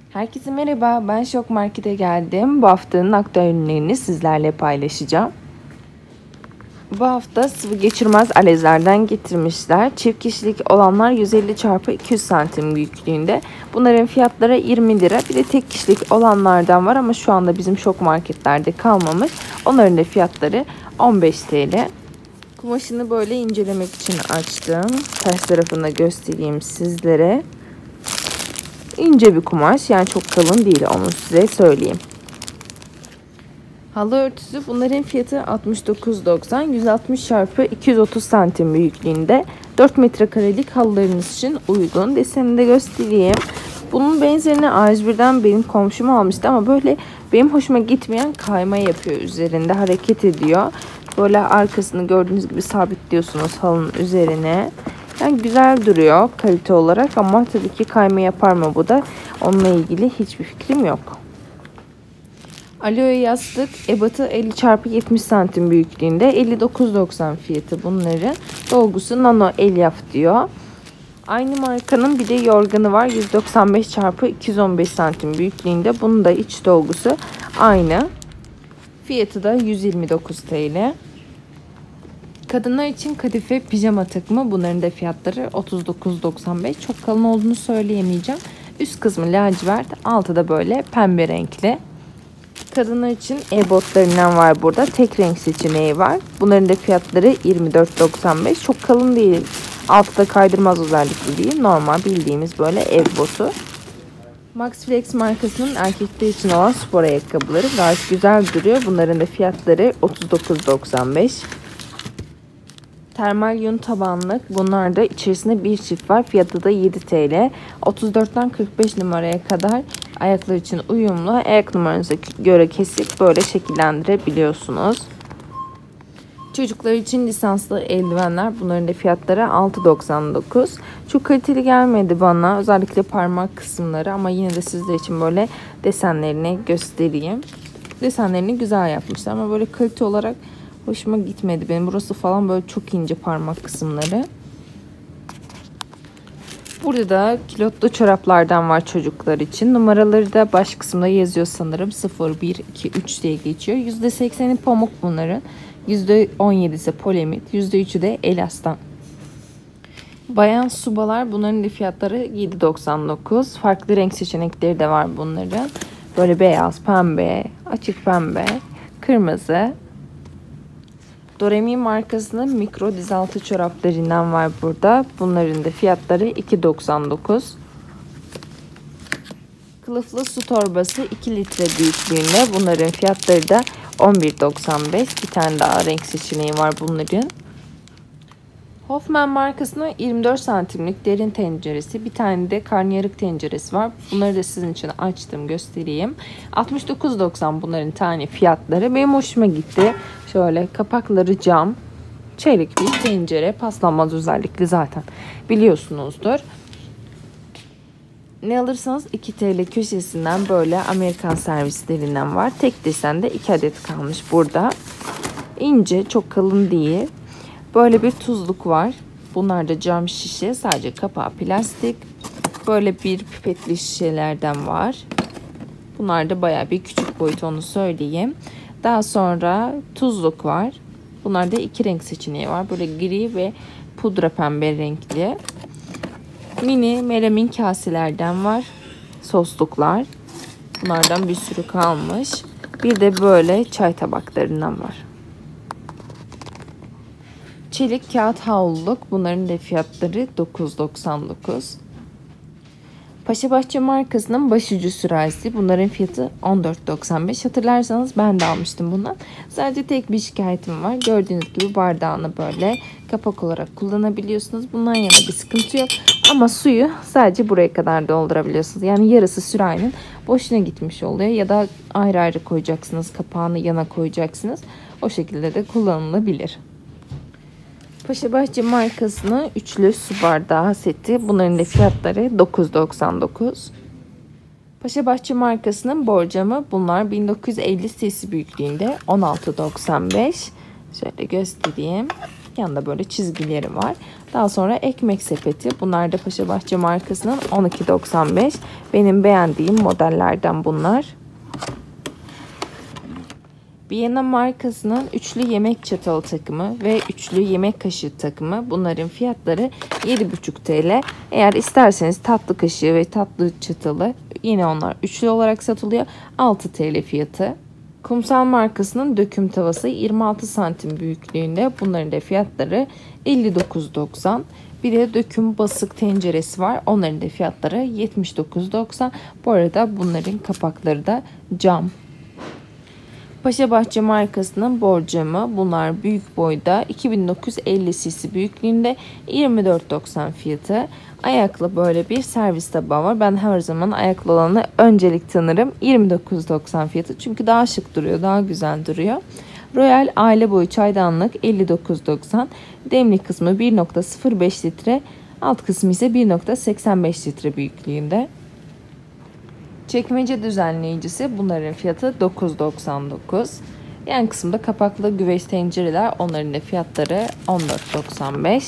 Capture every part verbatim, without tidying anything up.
Herkese merhaba, ben Şok Market'e geldim. Bu haftanın aktüel ürünlerini sizlerle paylaşacağım. Bu hafta sıvı geçirmez alezlerden getirmişler. Çift kişilik olanlar yüz elli çarpı iki yüz santim büyüklüğünde. Bunların fiyatları yirmi lira. Bir de tek kişilik olanlardan var ama şu anda bizim Şok Market'lerde kalmamış. Onların da fiyatları on beş TL. Kumaşını böyle incelemek için açtım. Ters tarafını göstereyim sizlere. İnce bir kumaş, yani çok kalın değil, onu size söyleyeyim. Halı örtüsü, bunların fiyatı altmış dokuz doksan, yüz altmış çarpı iki yüz otuz santim büyüklüğünde. dört metrekarelik halılarınız için uygun. Desenini de göstereyim. Bunun benzerini A yüz birden benim komşum almıştı ama böyle benim hoşuma gitmeyen kayma yapıyor, üzerinde hareket ediyor. Böyle arkasını gördüğünüz gibi sabitliyorsunuz halının üzerine. Yani güzel duruyor kalite olarak ama tabii ki kayma yapar mı bu da, onunla ilgili hiçbir fikrim yok. Aloe yastık ebatı elli çarpı yetmiş santim büyüklüğünde, elli dokuz doksan fiyatı bunların. Dolgusu nano elyaf diyor. Aynı markanın bir de yorganı var, yüz doksan beş çarpı iki yüz on beş santim büyüklüğünde. Bunun da iç dolgusu aynı. Fiyatı da yüz yirmi dokuz TL. Kadınlar için kadife pijama takımı, bunların da fiyatları otuz dokuz doksan beş. Çok kalın olduğunu söyleyemeyeceğim. Üst kısmı lacivert, altı da böyle pembe renkli. Kadınlar için e-botlarından var burada. Tek renk seçeneği var. Bunların da fiyatları yirmi dört doksan beş. Çok kalın değil. Altta kaydırmaz özellikle değil. Normal bildiğimiz böyle ev botu. Maxflex markasının erkekler için olan spor ayakkabıları gayet güzel duruyor. Bunların da fiyatları otuz dokuz doksan beş. Termal yün tabanlık. Bunlar da içerisinde bir çift var. Fiyatı da yedi TL. otuz dörtten kırk beş numaraya kadar ayaklar için uyumlu. Ayak numaranıza göre kesip böyle şekillendirebiliyorsunuz. Çocuklar için lisanslı eldivenler. Bunların da fiyatları altı doksan dokuz. Çok kaliteli gelmedi bana. Özellikle parmak kısımları, ama yine de sizler için böyle desenlerini göstereyim. Desenlerini güzel yapmışlar ama böyle kalite olarak hoşuma gitmedi benim. Burası falan böyle çok ince parmak kısımları. Burada da kilotlu çoraplardan var çocuklar için. Numaraları da baş kısımda yazıyor sanırım. sıfır, bir, iki, üç diye geçiyor. yüzde sekseni pamuk bunların. yüzde on yedisi polemit. yüzde üçü de elastan. Bayan subalar, bunların da fiyatları yedi doksan dokuz. Farklı renk seçenekleri de var bunların. Böyle beyaz, pembe, açık pembe, kırmızı. Doremi markasının mikro diz altı çoraplarından var burada. Bunların da fiyatları iki doksan dokuz. Kılıflı su torbası iki litre büyüklüğünde. Bunların fiyatları da on bir doksan beş. Bir tane daha renk seçeneği var bunların. Hoffman markasının yirmi dört santimlik derin tenceresi, bir tane de karnıyarık tenceresi var. Bunları da sizin için açtım, göstereyim. altmış dokuz doksan bunların tane fiyatları. Benim hoşuma gitti. Şöyle kapakları cam, çelik bir tencere, paslanmaz özellikle, zaten biliyorsunuzdur. Ne alırsanız iki TL köşesinden böyle Amerikan servislerinden var. Tek desende iki adet kalmış burada. İnce, çok kalın değil. Böyle bir tuzluk var. Bunlar da cam şişe, sadece kapağı plastik. Böyle bir pipetli şişelerden var. Bunlar da bayağı bir küçük boyut, onu söyleyeyim. Daha sonra tuzluk var. Bunlarda iki renk seçeneği var. Böyle gri ve pudra pembe renkli. Mini melamin kaselerden var. Sosluklar. Bunlardan bir sürü kalmış. Bir de böyle çay tabaklarından var. Çelik kağıt havluluk. Bunların da fiyatları dokuz doksan dokuz. Paşabahçe markasının başucu sürahisi. Bunların fiyatı on dört doksan beş. Hatırlarsanız ben de almıştım bundan. Sadece tek bir şikayetim var. Gördüğünüz gibi bardağını böyle kapak olarak kullanabiliyorsunuz. Bundan yana bir sıkıntı yok. Ama suyu sadece buraya kadar doldurabiliyorsunuz. Yani yarısı sürahinin boşuna gitmiş oluyor. Ya da ayrı ayrı koyacaksınız. Kapağını yana koyacaksınız. O şekilde de kullanılabilir. Paşabahçe markasının üçlü su bardağı seti. Bunların da fiyatları dokuz doksan dokuz. Paşabahçe markasının borcamı. Bunlar bin dokuz yüz elli cc büyüklüğünde, on altı doksan beş. Şöyle göstereyim. olarak. Yanında böyle çizgileri var. Daha sonra ekmek sepeti. Bunlar da Paşabahçe markasının on iki doksan beş. Benim beğendiğim modellerden bunlar. Viyana markasının üçlü yemek çatalı takımı ve üçlü yemek kaşığı takımı. Bunların fiyatları yedi buçuk TL. Eğer isterseniz tatlı kaşığı ve tatlı çatalı yine onlar üçlü olarak satılıyor. altı TL fiyatı. Kumsal markasının döküm tavası yirmi altı santim büyüklüğünde. Bunların da fiyatları elli dokuz doksan. Bir de döküm basık tenceresi var. Onların da fiyatları yetmiş dokuz doksan. Bu arada bunların kapakları da cam. Paşabahçe markasının borcamı. Bunlar büyük boyda iki bin dokuz yüz elli cc büyüklüğünde yirmi dört doksan fiyatı. Ayaklı böyle bir servis tabağı var. Ben her zaman ayaklı olanı öncelik tanırım. yirmi dokuz doksan fiyatı. Çünkü daha şık duruyor, daha güzel duruyor. Royal aile boyu çaydanlık elli dokuz doksan. Demlik kısmı bir nokta sıfır beş litre. Alt kısmı ise bir nokta seksen beş litre büyüklüğünde. Çekmece düzenleyicisi, bunların fiyatı dokuz doksan dokuz. Yan kısımda kapaklı güveç tencereler, onların da fiyatları on dört doksan beş.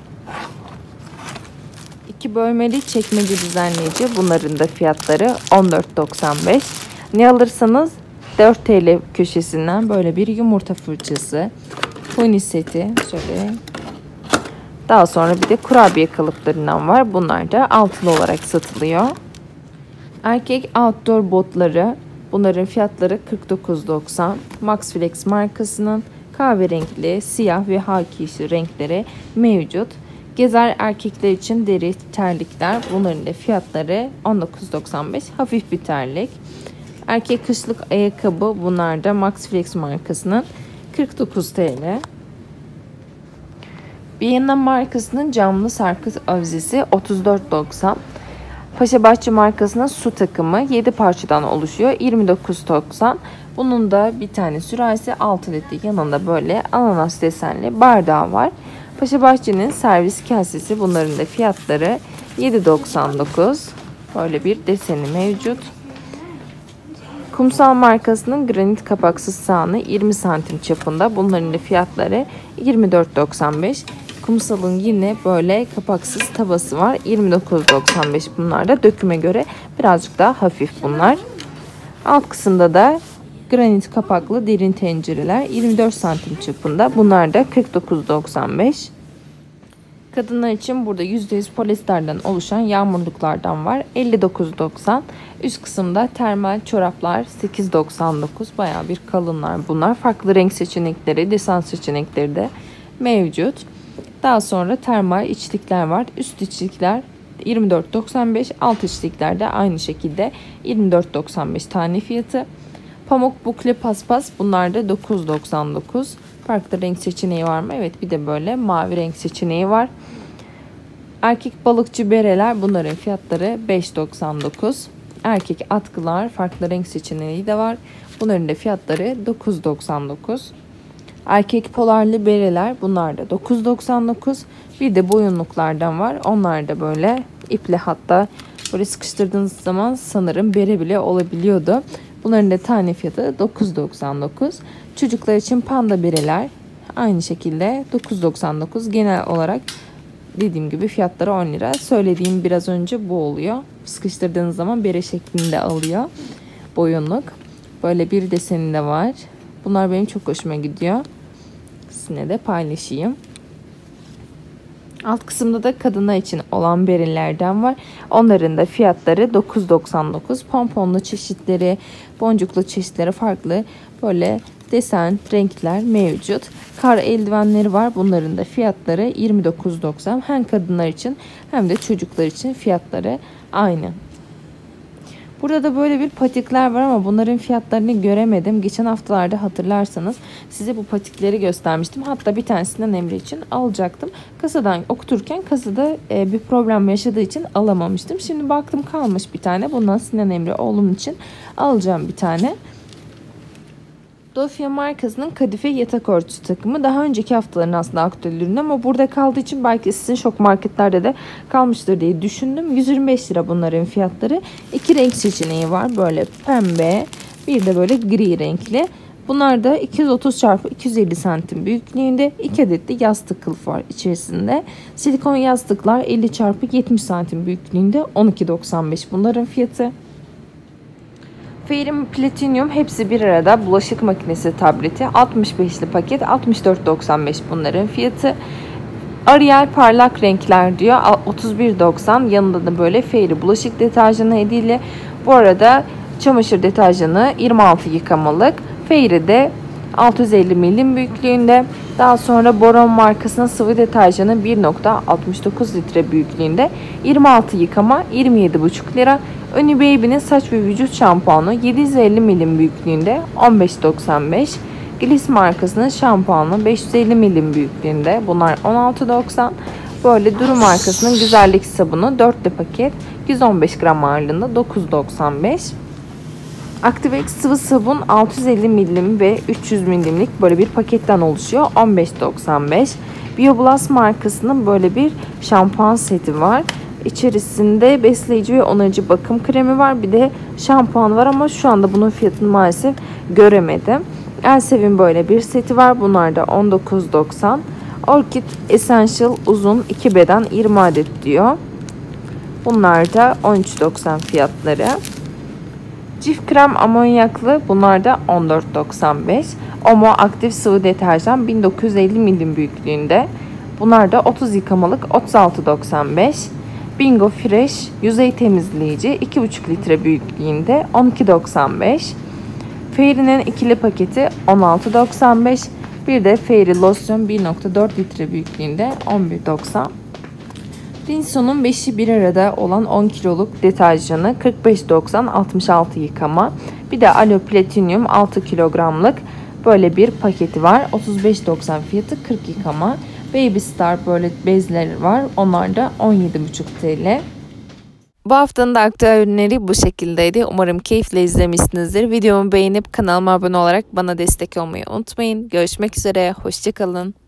İki bölmeli çekmece düzenleyici, bunların da fiyatları on dört doksan beş. Ne alırsanız dört TL köşesinden böyle bir yumurta fırçası, huni seti, şöyle. Daha sonra bir de kurabiye kalıplarından var. Bunlar da altılı olarak satılıyor. Erkek outdoor botları, bunların fiyatları kırk dokuz doksan. Maxflex markasının kahverengi, siyah ve haki yeşil renkleri mevcut. Gezer erkekler için deri terlikler, bunların da fiyatları on dokuz doksan beş. Hafif bir terlik. Erkek kışlık ayakkabı, bunlar da Maxflex markasının kırk dokuz TL. Viyana markasının camlı sarkıt avizesi otuz dört doksan. Paşabahçe markasının su takımı yedi parçadan oluşuyor. yirmi dokuz doksan. Bunun da bir tane sürahisi altı litre, yanında böyle ananas desenli bardağı var. Paşabahçe'nin servis kasesi, bunların da fiyatları yedi doksan dokuz. Böyle bir deseni mevcut. Kumsal markasının granit kapaksız sahanı yirmi santim çapında. Bunların da fiyatları yirmi dört doksan beş. Kumsal'ın yine böyle kapaksız tavası var. yirmi dokuz doksan beş bunlar da. Döküme göre birazcık daha hafif bunlar. Alt kısımda da granit kapaklı derin tencereler yirmi dört santim çapında. Bunlar da kırk dokuz doksan beş. Kadınlar için burada yüzde yüz polyesterden oluşan yağmurluklardan var. elli dokuz doksan. Üst kısımda termal çoraplar sekiz doksan dokuz. Bayağı bir kalınlar bunlar. Farklı renk seçenekleri, desen seçenekleri de mevcut. Daha sonra termal içlikler var. Üst içlikler yirmi dört doksan beş. Alt içlikler de aynı şekilde yirmi dört doksan beş tane fiyatı. Pamuk bukle paspas, bunlar da dokuz doksan dokuz. Farklı renk seçeneği var mı? Evet, bir de böyle mavi renk seçeneği var. Erkek balıkçı bereler, bunların fiyatları beş doksan dokuz. Erkek atkılar, farklı renk seçeneği de var. Bunların da fiyatları dokuz doksan dokuz. Erkek polarlı bereler, bunlar da dokuz doksan dokuz. Bir de boyunluklardan var. Onlar da böyle iple, hatta böyle sıkıştırdığınız zaman sanırım bere bile olabiliyordu. Bunların da tane fiyatı dokuz doksan dokuz. Çocuklar için panda bereler aynı şekilde dokuz doksan dokuz. Genel olarak dediğim gibi fiyatları on lira. Söylediğim biraz önce bu oluyor. Sıkıştırdığınız zaman bere şeklinde alıyor boyunluk. Böyle bir deseni de var. Bunlar benim çok hoşuma gidiyor. Sizinle de paylaşayım. Alt kısımda da kadınlar için olan berelerden var. Onların da fiyatları dokuz doksan dokuz. Pomponlu çeşitleri, boncuklu çeşitleri farklı böyle desen, renkler mevcut. Kar eldivenleri var. Bunların da fiyatları yirmi dokuz doksan. Hem kadınlar için hem de çocuklar için fiyatları aynı. Burada da böyle bir patikler var ama bunların fiyatlarını göremedim. Geçen haftalarda hatırlarsanız size bu patikleri göstermiştim. Hatta bir tanesinden Emre için alacaktım. Kasadan okuturken kasada bir problem yaşadığı için alamamıştım. Şimdi baktım kalmış bir tane. Bundan Sinan Emre oğlum için alacağım bir tane. Dofya markasının kadife yatak örtüsü takımı daha önceki haftaların aslında aktüel ürünü ama burada kaldığı için belki sizin şok marketlerde de kalmıştır diye düşündüm. yüz yirmi beş lira bunların fiyatları. İki renk seçeneği var. Böyle pembe, bir de böyle gri renkli. Bunlar da iki yüz otuz çarpı iki yüz elli santim büyüklüğünde. iki adet de yastık kılıf var içerisinde. Silikon yastıklar elli çarpı yetmiş santim büyüklüğünde on iki doksan beş bunların fiyatı. Fairy Platinum hepsi bir arada bulaşık makinesi tableti altmış beşli paket altmış dört doksan beş bunların fiyatı. Ariel parlak renkler diyor otuz bir doksan, yanında da böyle Fairy bulaşık deterjanı hediye. Bu arada çamaşır deterjanı yirmi altı yıkamalık. Fairy'de altı yüz elli milim büyüklüğünde. Daha sonra Boron markasının sıvı deterjanı bir nokta altmış dokuz litre büyüklüğünde yirmi altı yıkama yirmi yedi buçuk lira. Uni Baby'nin saç ve vücut şampuanı yedi yüz elli milim büyüklüğünde on beş doksan beş. Gliss markasının şampuanı beş yüz elli milim büyüklüğünde. Bunlar on altı doksan. Böyle Duru markasının güzellik sabunu dörtlü paket yüz on beş gram ağırlığında dokuz doksan beş. Activex sıvı sabun altı yüz elli milim ve üç yüz milimlik böyle bir paketten oluşuyor. on beş doksan beş. BioBlast markasının böyle bir şampuan seti var. İçerisinde besleyici ve onarıcı bakım kremi var. Bir de şampuan var ama şu anda bunun fiyatını maalesef göremedim. Elsev'in böyle bir seti var. Bunlar da on dokuz doksan. Orchid Essential uzun iki beden yirmi adet diyor. Bunlar da on üç doksan fiyatları. Cif krem amonyaklı bunlar da on dört doksan beş. Omo aktif sıvı deterjan bin dokuz yüz elli milim büyüklüğünde. Bunlar da otuz yıkamalık otuz altı doksan beş. Bingo Fresh yüzey temizleyici iki buçuk litre büyüklüğünde on iki doksan beş. Fairy'nin ikili paketi on altı doksan beş. Bir de Fairy losyon bir nokta dört litre büyüklüğünde on bir doksan. Rinso'nun beşi bir arada olan on kiloluk deterjanı kırk beş doksan altmış altı yıkama. Bir de Alo Platinum altı kilogramlık böyle bir paketi var. otuz beş doksan fiyatı kırk yıkama. Baby Star böyle bezleri var. Onlar da on yedi buçuk TL. Bu haftanın da aktüel ürünleri bu şekildeydi. Umarım keyifle izlemişsinizdir. Videomu beğenip kanalıma abone olarak bana destek olmayı unutmayın. Görüşmek üzere. Hoşça kalın.